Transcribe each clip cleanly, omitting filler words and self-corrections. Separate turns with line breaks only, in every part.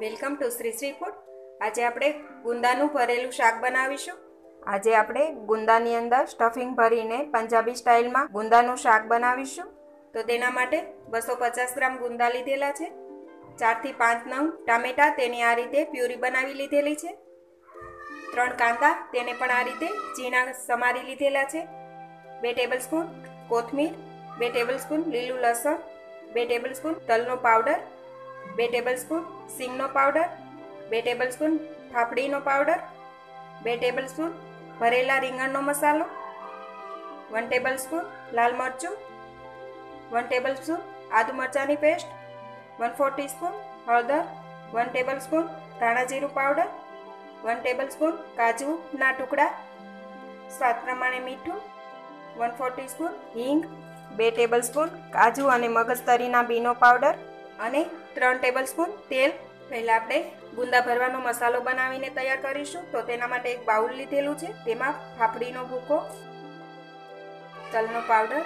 Welcome to Shri Shri food. આજે આપણે ગુંદાનું ભરેલું શાક બનાવીશું। આજે આપણે ગુંદાની અંદર સ્ટફિંગ ભરીને પંજાબી સ્ટાઇલમાં ગુંદાનું શાક બનાવીશું। તો તેના માટે 250 ગ્રામ ગુંદા લીધેલા છે। 4 થી 5 નંગ ટામેટા તેની આ રીતે પ્યુરી બનાવી લીધેલી છે। 3 કાંદા તેને પણ આ રીતે ઝીણા સમારી લીધેલા છે। 2 ટેબલસ્પૂન કોથમીર, 2 ટેબલસ્પૂન લીલું લસણ, 2 ટેબલસ્પૂન તલનો પાવડર, 2 ટેબલસ્પૂન સિંગનો પાવડર, 2 ટેબલસ્પૂન ફાફડીનો પાવડર, 2 ટેબલસ્પૂન ભરેલા રીંગણનો મસાલો, 1 ટેબલસ્પૂન લાલ મરચું, 1 ટેબલસ્પૂન આદુ મરચાંની પેસ્ટ, 1/4 ટીસ્પૂન હળદર, 1 ટેબલસ્પૂન ધાણા જીરું પાવડર, 1 ટેબલસ્પૂન કાજુના ટુકડા, સ્વાદ પ્રમાણે મીઠું, 1/4 ટીસ્પૂન હિંગ, 2 ટેબલસ્પૂન કાજુ અને મગજતરીના બીનો પાવડર અને 3 ટેબલસ્પૂન તેલ। પહેલા આપણે ગુંદા ભરવાનો મસાલો બનાવીને તૈયાર કરીશું। તો તેના માટે એક બાઉલ લીધેલું છે, તેમાં ફાફડીનો ભૂકો, તલનો પાવડર,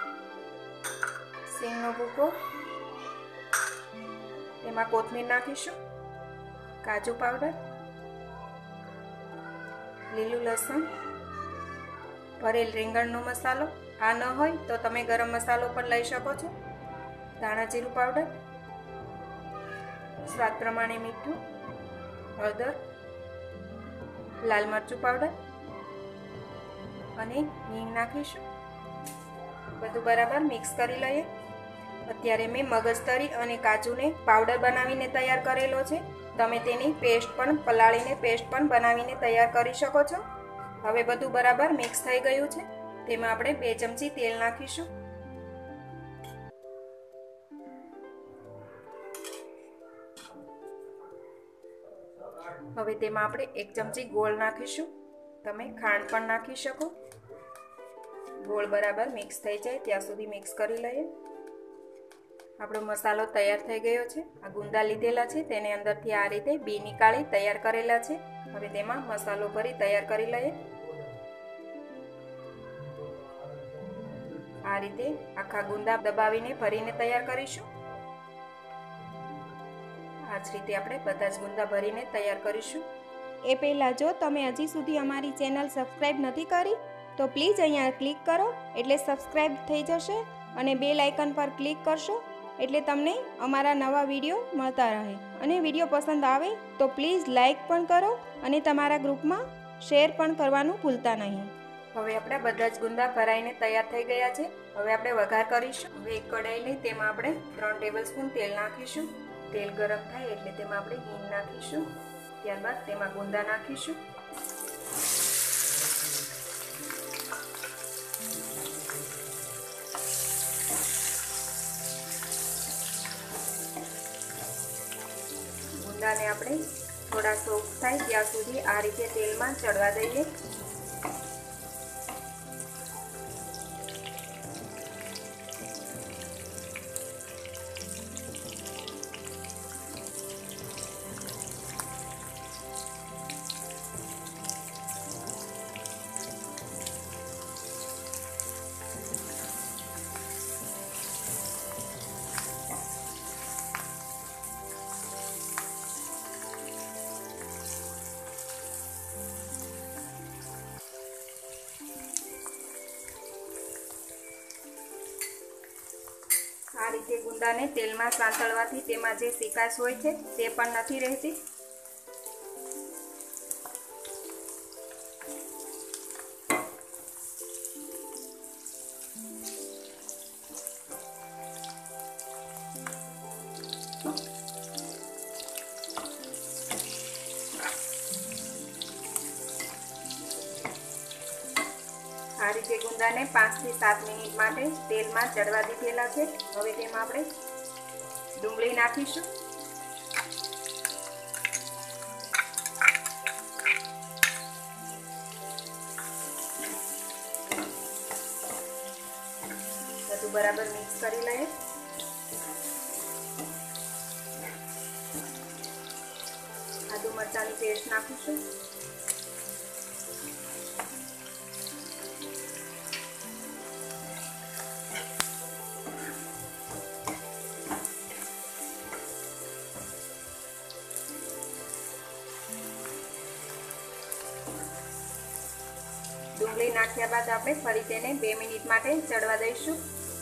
સિંગનો ભૂકો, તેમાં કોથમીર નાખીશું, કાજુ પાવડર, લીલું લસણ, ભરેલ રીંગણનો મસાલો, આ ન હોય તો તમે ગરમ મસાલો પણ લઈ શકો છો, ધાણા જીરું પાવડર, સ્વાદ પ્રમાણે મીઠું, હળદર, લાલ મરચું પાવડર અને હિંગ નાખીશું। બધું બરાબર મિક્સ કરી લઈએ। અત્યારે મેં મગજતરી અને કાજુને પાવડર બનાવીને તૈયાર કરેલો છે। તમે તેની પેસ્ટ પણ પલાળીને પેસ્ટ પણ બનાવીને તૈયાર કરી શકો છો। હવે બધું બરાબર મિક્સ થઈ ગયું છે, તેમાં આપણે 2 ચમચી તેલ નાખીશું। હવે તેમાં આપણે 1 ચમચી ગોળ નાખીશું, તમે ખાંડ પણ નાખી શકો। ગોળ બરાબર મિક્સ થઈ જાય ત્યાં સુધી મિક્સ કરી લઈએ। આપણો મસાલો તૈયાર થઈ ગયો છે। આ ગુંદા લીધેલા છે તેને અંદરથી આ રીતે બી નીકાળી તૈયાર કરેલા છે। હવે તેમાં મસાલો ભરી તૈયાર કરી લઈએ। આ રીતે આખા ગુંદા દબાવીને ભરીને તૈયાર કરીશું। આ જ રીતે આપણે બધા જ ગુંદા ભરીને તૈયાર કરીશું।
એ પહેલાં જો તમે હજી સુધી અમારી ચેનલ સબસ્ક્રાઈબ નથી કરી તો પ્લીઝ અહીંયા ક્લિક કરો એટલે સબસ્ક્રાઈબ થઈ જશે અને બેલ આઇકન પર ક્લિક કરશો એટલે તમને અમારા નવા વિડીયો મળતા રહે। અને વિડીયો પસંદ આવે તો પ્લીઝ લાઈક પણ કરો અને તમારા ગ્રુપમાં શેર પણ કરવાનું ભૂલતા નહીં।
હવે આપણા બધા જ ગુંદા ભરાઈને તૈયાર થઈ ગયા છે। હવે આપણે વઘાર કરીશું। હવે એક કઢાઈ લઈ તેમાં આપણે 3 ટેબલસ્પૂન તેલ નાખીશું। તેલ ગરમ થાય એટલે તેમાં આપણે હિંગ નાખીશું, ત્યારબાદ તેમાં ગુંદા નાખીશું। ગુંદાને આપણે થોડા સોફ્ટ થાય ત્યાં સુધી આ રીતે તેલમાં ચડવા દઈએ। આ રીતે ગુંદાને તેલમાં સાંતળવાથી તેમાં જે ચીકાશ હોય છે તે પણ નથી રહેતી। આ રીતે ગુંદાને 5 થી 7 મિનિટ માટે તેલમાં ચડવા દીધેલા છે। હવે તેમાં આપણે ડુંગળી નાખીશું, બધું બરાબર મિક્સ કરી લઈએ। આદુ મરચાંની પેસ્ટ નાખીશું, ડુંગળી નાખ્યા બાદ આપણે ફરી તેને 2 મિનિટ માટે ચડવા દઈશું.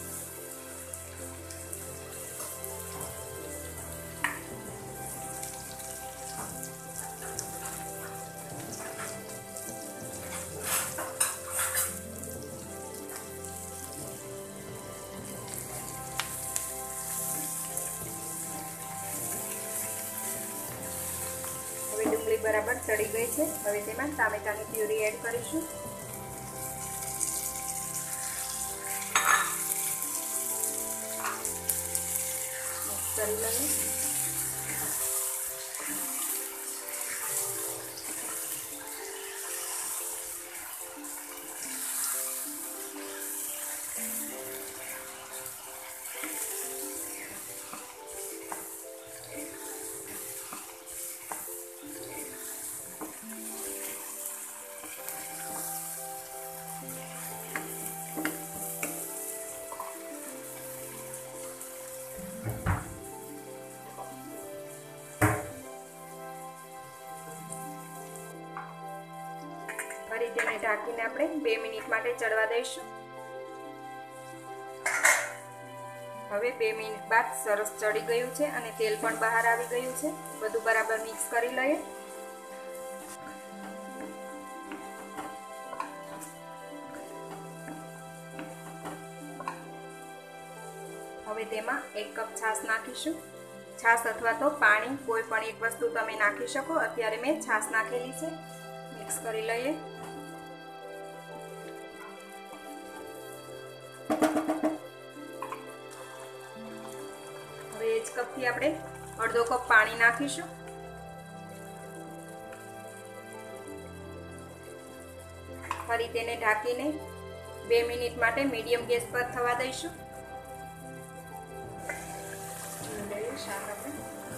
હવે ડુંગળી બરાબર ચડી ગઈ છે. હવે તેમાં ટામેટાની પ્યુરી એડ કરીશું. મિક્સ કરી લઈએ. ફરી તેને ઢાંકીને આપણે 2 મિનિટ માટે ચડવા દઈશું. હવે 2 મિનિટ બાદ સરસ ચડી ગયું છે અને તેલ પણ બહાર આવી ગયું છે. બધું બરાબર મિક્સ કરી લઈએ. હવે તેમાં 1 કપ છાશ નાખીશું. છાશ અથવા તો પાણી કોઈ પણ એક વસ્તુ તમે નાખી શકો. અત્યારે મેં છાશ નાખેલી છે. મિક્સ કરી લઈએ. હવે એ જ કપથી આપણે અડધો કપ પાણી નાખીશું. ફરી તેને ઢાંકીને 2 મિનિટ માટે મીડિયમ ગેસ પર થવા દઈશું. શાક આપણે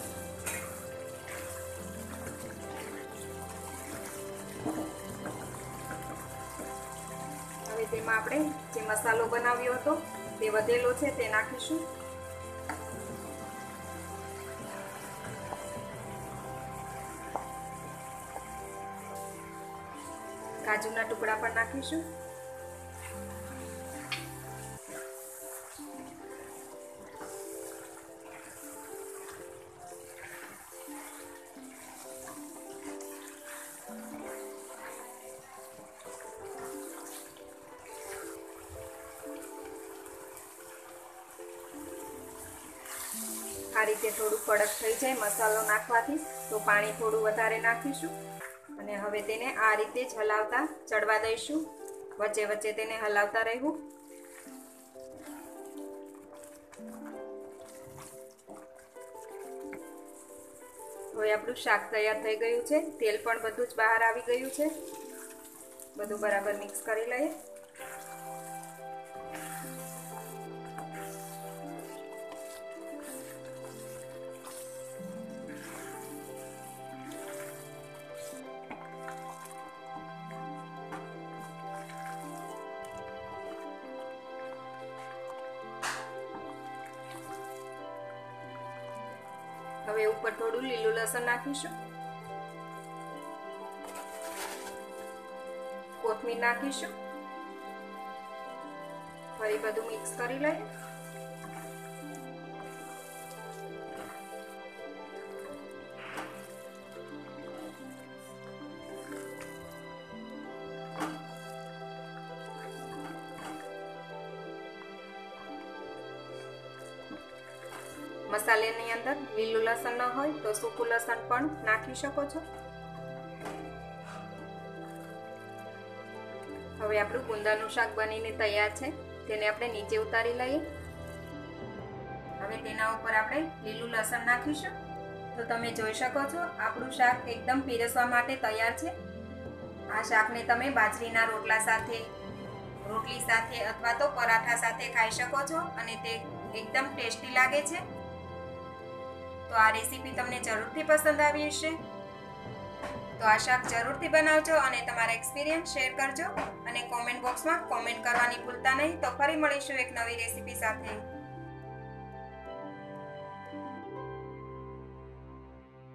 હવે તેમાં આપણે જે મસાલો બનાવ્યો હતો તે વધેલો છે તે નાખીશું. કાજુના ટુકડા પણ નાખીશું. આ રીતે થોડું કડક થઈ જાય મસાલો નાખવાથી તો પાણી થોડું વધારે નાખીશું અને હવે તેને આ રીતે જ હલાવતા ચડવા દઈશું. વચ્ચે વચ્ચે તેને હલાવતા રહેવું. હવે આપણું શાક તૈયાર થઈ ગયું છે. તેલ પણ બધું જ બહાર આવી ગયું છે. બધું બરાબર મિક્સ કરી લઈએ. હવે ઉપર થોડું લીલું લસણ નાખીશું. કોથમીર નાખીશું. ફરી બધું મિક્સ કરી લઈએ. મસાલાની અંદર લીલું લસણ ન હોય તો સૂકું લસણ પણ નાખી શકો છો. હવે આપણું ગુંદાનું શાક બનીને તૈયાર છે. તેને આપણે નીચે ઉતારી લઈએ. હવે તેના ઉપર આપણે લીલું લસણ નાખીશું. તો તમે જોઈ શકો છો આપણું શાક એકદમ પીરસવા માટે તૈયાર છે. આ શાકને તમે બાજરીના રોટલા સાથે, રોટલી સાથે અથવા તો પરાઠા સાથે ખાઈ શકો છો અને તે એકદમ ટેસ્ટી લાગે છે. તો આ રેસીપી તમને જરૂરથી પસંદ આવી હશે. તો આ શાક જરૂરથી બનાવજો અને તમારા એક્સપિરિયન્સ શેર કરજો અને કોમેન્ટ બોક્સમાં કોમેન્ટ કરવાની ભૂલતા નહીં. તો ફરી મળીશું એક નવી રેસીપી સાથે.